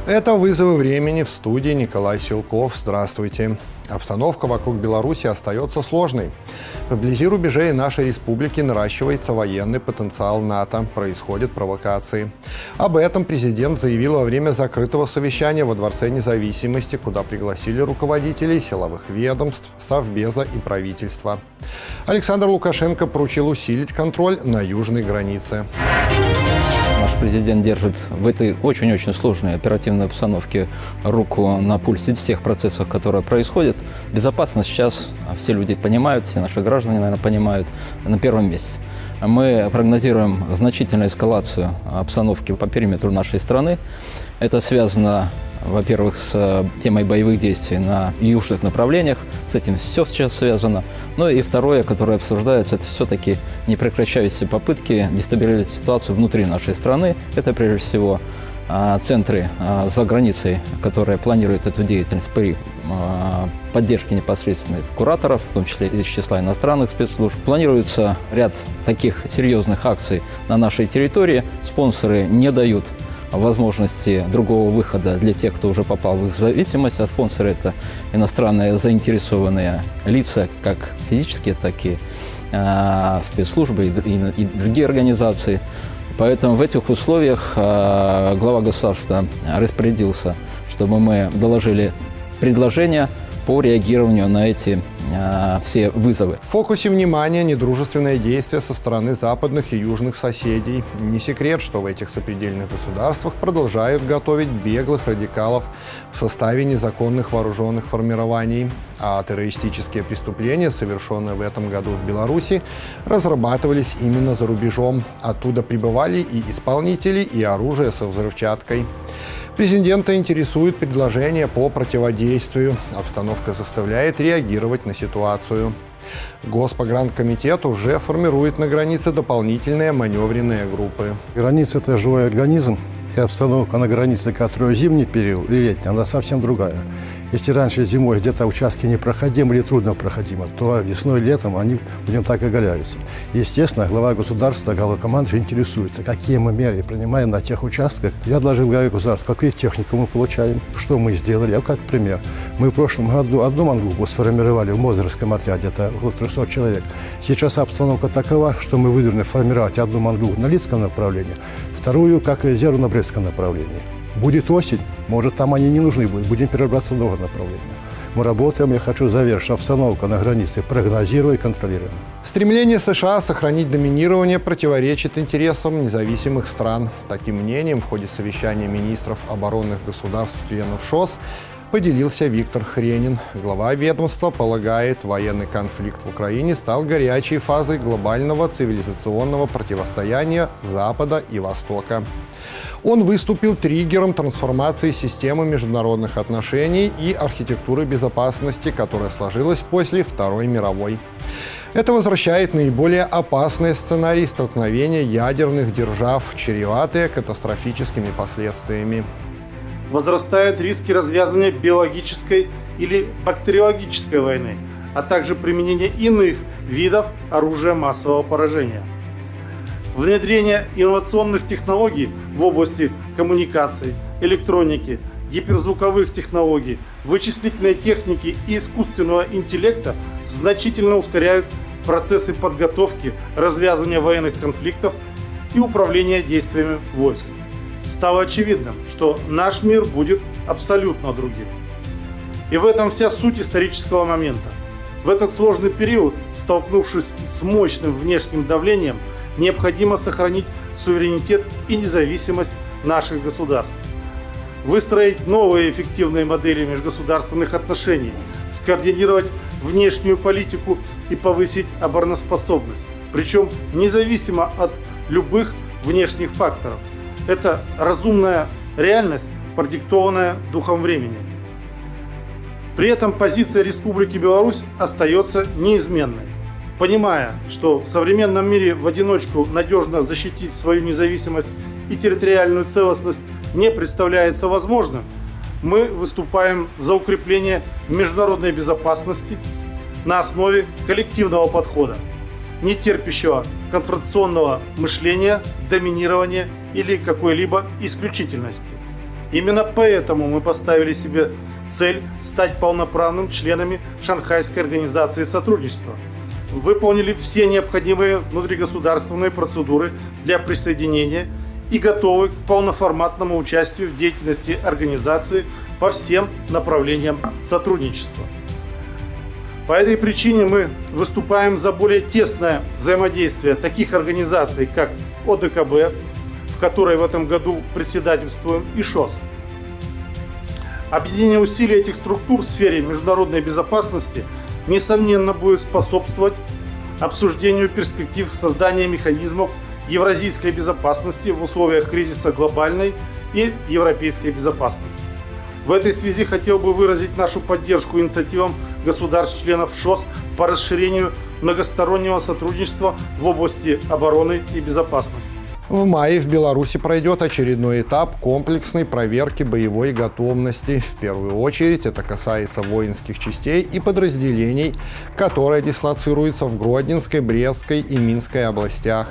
Это «Вызовы времени», в студии Николай Силков. Здравствуйте. Обстановка вокруг Беларуси остается сложной. Вблизи рубежей нашей республики наращивается военный потенциал НАТО, происходят провокации. Об этом президент заявил во время закрытого совещания во Дворце независимости, куда пригласили руководителей силовых ведомств, Совбеза и правительства. Александр Лукашенко поручил усилить контроль на южной границе. Наш президент держит в этой очень-очень сложной оперативной обстановке руку на пульсе всех процессов, которые происходят. Безопасность сейчас все люди понимают, все наши граждане, наверное, понимают, на первом месте. Мы прогнозируем значительную эскалацию обстановки по периметру нашей страны. Это связано, во-первых, с темой боевых действий на южных направлениях. С этим все сейчас связано. Ну и второе, которое обсуждается, это все-таки непрекращающиеся попытки дестабилизировать ситуацию внутри нашей страны. Это, прежде всего, центры за границей, которые планируют эту деятельность при поддержке непосредственных кураторов, в том числе из числа иностранных спецслужб. Планируется ряд таких серьезных акций на нашей территории. Спонсоры не дают возможности другого выхода для тех, кто уже попал в их зависимость. А спонсоры – это иностранные заинтересованные лица, как физические, так и спецслужбы и другие организации. Поэтому в этих условиях глава государства распорядился, чтобы мы доложили предложения по реагированию на эти все вызовы. В фокусе внимания недружественные действия со стороны западных и южных соседей. Не секрет, что в этих сопредельных государствах продолжают готовить беглых радикалов в составе незаконных вооруженных формирований. А террористические преступления, совершенные в этом году в Беларуси, разрабатывались именно за рубежом. Оттуда прибывали и исполнители, и оружие со взрывчаткой. Президента интересует предложение по противодействию. Обстановка заставляет реагировать на ситуацию. Госпогранкомитет уже формирует на границе дополнительные маневренные группы. Граница – это живой организм, и обстановка на границе, которая зимний период и летний, она совсем другая. Если раньше зимой где-то участки непроходимы или труднопроходимы, то весной и летом они, будем так, оголяются. Естественно, глава государства, главнокомандующий интересуется, какие мы меры принимаем на тех участках. Я доложил главе государства, какую технику мы получаем, что мы сделали. Я как пример. Мы в прошлом году одну мангруппу сформировали в Мозырском отряде, это около 300 человек. Сейчас обстановка такова, что мы вынуждены формировать одну мангруппу на Лидском направлении, вторую как резерв на Брестском направлении. Будет осень, может, там они не нужны будут, будем перебраться в другое направление. Мы работаем, я хочу завершить обстановку на границе, прогнозируем и контролируем. Стремление США сохранить доминирование противоречит интересам независимых стран. Таким мнением в ходе совещания министров оборонных государств-членов ШОС поделился Виктор Хренин. Глава ведомства полагает, военный конфликт в Украине стал горячей фазой глобального цивилизационного противостояния Запада и Востока. Он выступил триггером трансформации системы международных отношений и архитектуры безопасности, которая сложилась после Второй мировой. Это возвращает наиболее опасные сценарии столкновения ядерных держав, чреватые катастрофическими последствиями. Возрастают риски развязывания биологической или бактериологической войны, а также применения иных видов оружия массового поражения. Внедрение инновационных технологий в области коммуникаций, электроники, гиперзвуковых технологий, вычислительной техники и искусственного интеллекта значительно ускоряют процессы подготовки, развязывания военных конфликтов и управления действиями войск. Стало очевидным, что наш мир будет абсолютно другим. И в этом вся суть исторического момента. В этот сложный период, столкнувшись с мощным внешним давлением, необходимо сохранить суверенитет и независимость наших государств, выстроить новые эффективные модели межгосударственных отношений, скоординировать внешнюю политику и повысить обороноспособность, причем независимо от любых внешних факторов. Это разумная реальность, продиктованная духом времени. При этом позиция Республики Беларусь остается неизменной. Понимая, что в современном мире в одиночку надежно защитить свою независимость и территориальную целостность не представляется возможным, мы выступаем за укрепление международной безопасности на основе коллективного подхода, не терпящего конфронтационного мышления, доминирования или какой-либо исключительности. Именно поэтому мы поставили себе цель стать полноправным членами Шанхайской организации сотрудничества. Выполнили все необходимые внутригосударственные процедуры для присоединения и готовы к полноформатному участию в деятельности организации по всем направлениям сотрудничества. По этой причине мы выступаем за более тесное взаимодействие таких организаций, как ОДКБ, в которой в этом году председательствуем, и ШОС. Объединение усилий этих структур в сфере международной безопасности несомненно будет способствовать обсуждению перспектив создания механизмов евразийской безопасности в условиях кризиса глобальной и европейской безопасности. В этой связи хотел бы выразить нашу поддержку инициативам государств-членов ШОС по расширению многостороннего сотрудничества в области обороны и безопасности. В мае в Беларуси пройдет очередной этап комплексной проверки боевой готовности. В первую очередь это касается воинских частей и подразделений, которые дислоцируются в Гродненской, Брестской и Минской областях.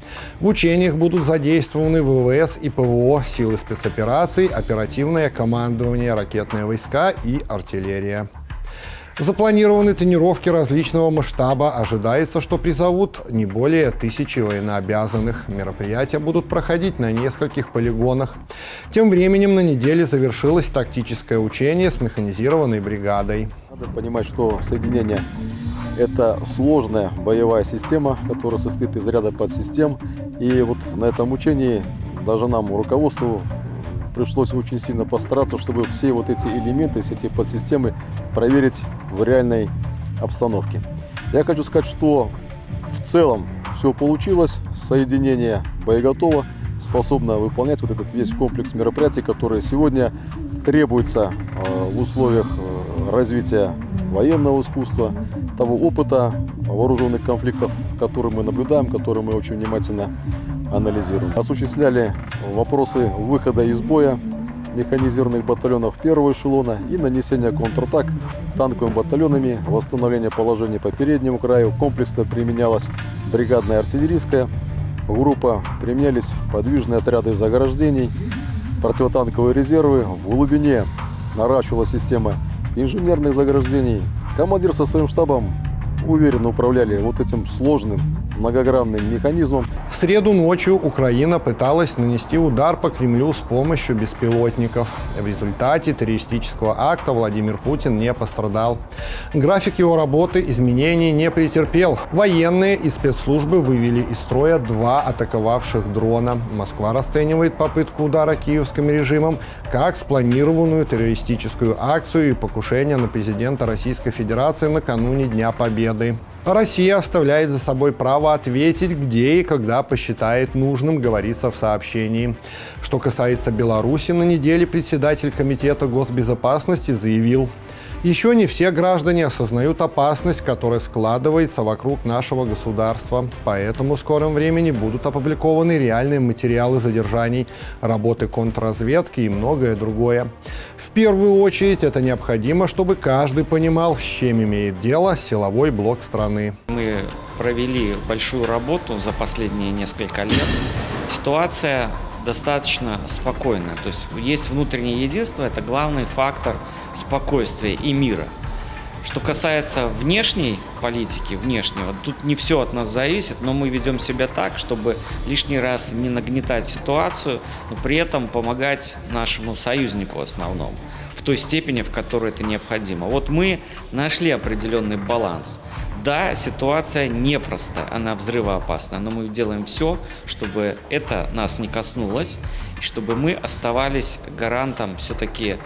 В учениях будут задействованы ВВС и ПВО, силы спецопераций, оперативное командование, ракетные войска и артиллерия. Запланированы тренировки различного масштаба. Ожидается, что призовут не более 1000 военнообязанных. Мероприятия будут проходить на нескольких полигонах. Тем временем на неделе завершилось тактическое учение с механизированной бригадой. Надо понимать, что соединение – это сложная боевая система, которая состоит из ряда подсистем. И вот на этом учении даже нам, руководству, пришлось очень сильно постараться, чтобы все вот эти элементы, все эти подсистемы проверить в реальной обстановке. Я хочу сказать, что в целом все получилось, соединение боеготово, способно выполнять вот этот весь комплекс мероприятий, которые сегодня требуются в условиях развития военного искусства, того опыта вооруженных конфликтов, которые мы наблюдаем, которые мы очень внимательно анализируем. Осуществляли вопросы выхода из боя механизированных батальонов первого эшелона и нанесения контратак танковыми батальонами, восстановление положения по переднему краю. Комплексно применялась бригадная артиллерийская группа, применялись подвижные отряды заграждений, противотанковые резервы. В глубине наращивалась система инженерных заграждений. Командир со своим штабом уверенно управляли вот этим сложным многогранным механизмом. В среду ночью Украина пыталась нанести удар по Кремлю с помощью беспилотников. В результате террористического акта Владимир Путин не пострадал. График его работы изменений не претерпел. Военные и спецслужбы вывели из строя 2 атаковавших дрона. Москва расценивает попытку удара киевским режимом как спланированную террористическую акцию и покушение на президента Российской Федерации накануне Дня Победы. Россия оставляет за собой право ответить, где и когда посчитает нужным, говорится в сообщении. Что касается Беларуси, на неделе председатель Комитета госбезопасности заявил: еще не все граждане осознают опасность, которая складывается вокруг нашего государства. Поэтому в скором времени будут опубликованы реальные материалы задержаний, работы контрразведки и многое другое. В первую очередь это необходимо, чтобы каждый понимал, с чем имеет дело силовой блок страны. Мы провели большую работу за последние несколько лет. Ситуация достаточно спокойная. То есть внутреннее единство – это главный фактор спокойствия и мира. Что касается внешней политики, тут не все от нас зависит, но мы ведем себя так, чтобы лишний раз не нагнетать ситуацию, но при этом помогать нашему союзнику основному в той степени, в которой это необходимо. Вот мы нашли определенный баланс. Да, ситуация непростая, она взрывоопасная, но мы делаем все, чтобы это нас не коснулось, и чтобы мы оставались гарантом все-таки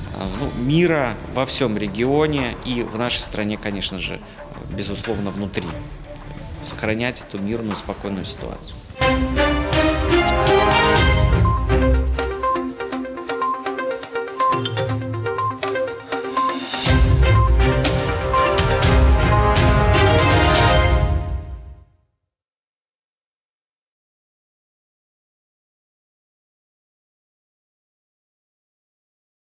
мира во всем регионе и в нашей стране, конечно же, безусловно, внутри. Сохранять эту мирную, спокойную ситуацию.